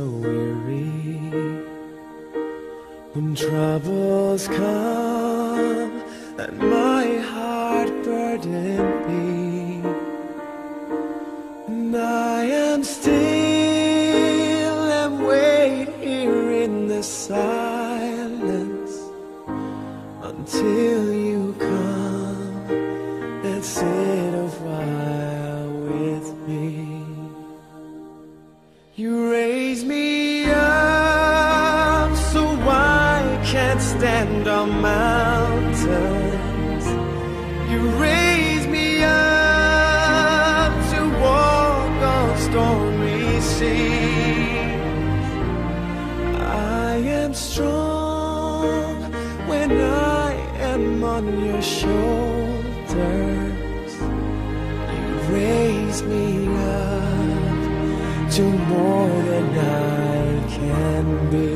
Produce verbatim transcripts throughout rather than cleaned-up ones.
weary when troubles come and my heart burden be, and I am still and wait here in the silence until you come and sit a while with me. You raise me up so I can't stand on mountains. You raise me up to walk on stormy seas. I am strong when I am on your shoulders. You raise me up to more than I can be.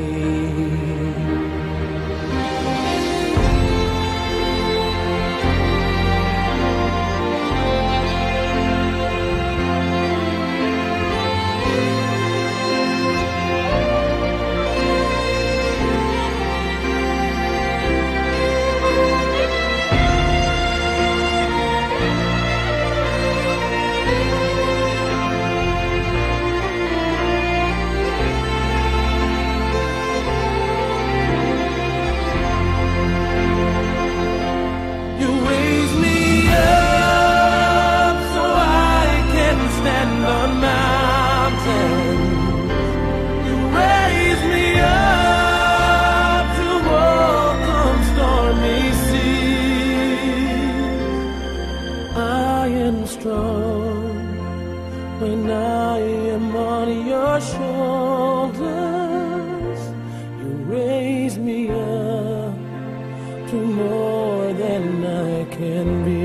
When I am on your shoulders, you raise me up to more than I can be.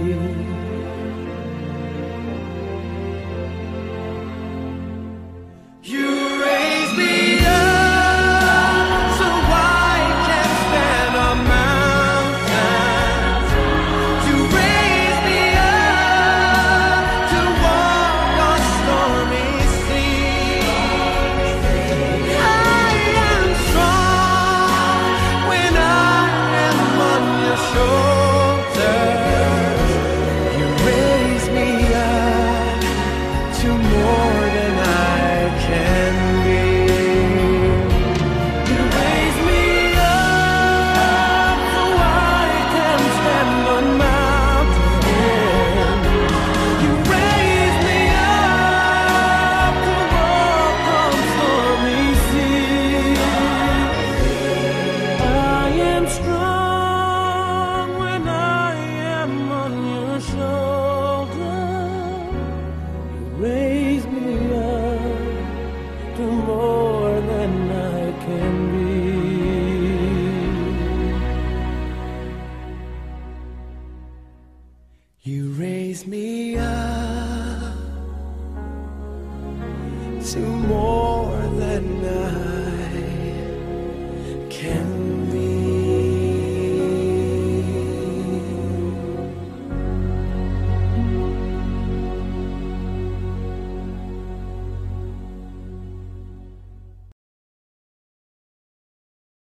You raise me up so I can stand on mountains. You raise me up to walk on stormy seas. I am strong when I am on your shoulders. You raise me up to more than I can be. You raise me up so I can stand on mountains. You raise me up to walk on stormy seas. I am strong when I am on your shoulder. You raise me up to more than I can be. You raise me up to more